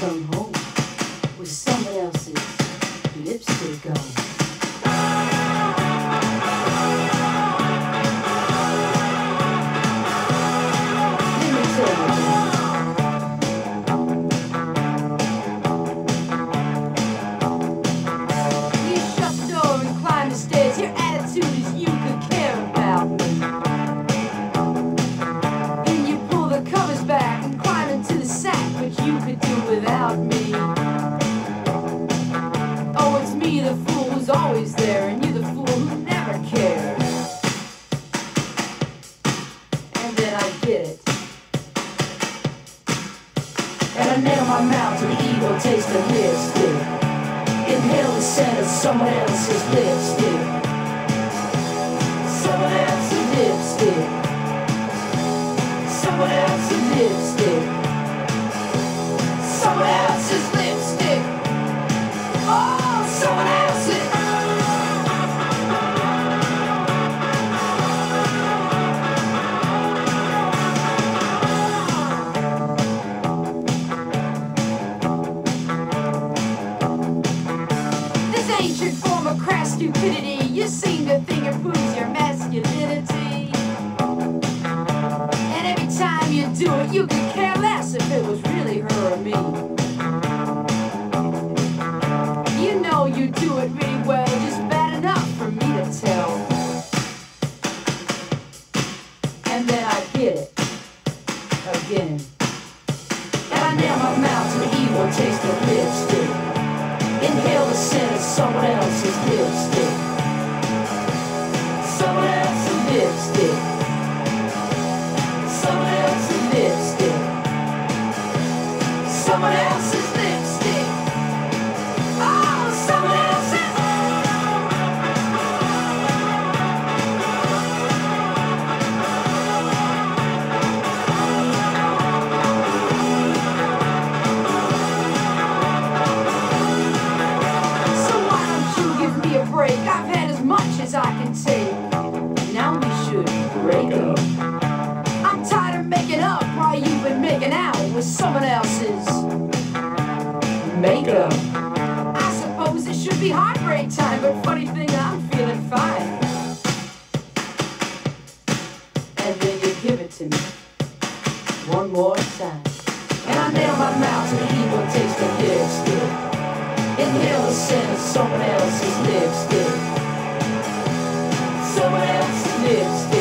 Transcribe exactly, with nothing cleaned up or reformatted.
come home with someone else's lipstick on. You could do without me. Oh, it's me, the fool who's always there, and you, the fool who never cared. And then I get it, and I nail my mouth to the evil taste of lipstick. Inhale the scent of someone else's lipstick. Someone else's lipstick. Someone else's lipstick. Someone else's lipstick. Oh, someone else's. This ancient form of crass stupidity, you seem to think it proves your masculinity. And every time you do it, you could care less if it was really her or me. You know you do it really well, just bad enough for me to tell. And then I get it again, and I nail my mouth to the evil taste of lipstick. Inhale the scent of someone else's lipstick. Someone else's lipstick. Someone else's lipstick. Someone else's lipstick. Oh, someone else's. So why don't you give me a break? I've had as much as I can take. Now we should break up. I'm tired of making up while you've been making out with someone else's makeup. I suppose it should be heartbreak time, but funny thing, I'm feeling fine. And then you give it to me one more time, and I nail my mouth to the evil taste of lipstick. Inhale the scent of someone else's lipstick. Someone else's lipstick.